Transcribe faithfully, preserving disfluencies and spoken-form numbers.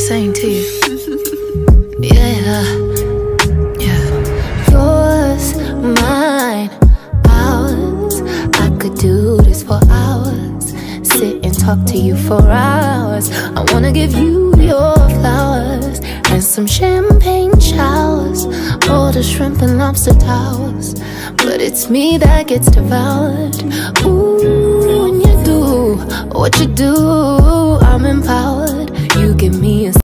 same to you. Yeah, yeah. Yours, mine, ours. I could do this for hours. Sit and talk to you for hours. I wanna give you your flowers and some champagne showers, all the shrimp and lobster towers. But it's me that gets devoured. Ooh, when you do what you do, I'm empowered. You give me a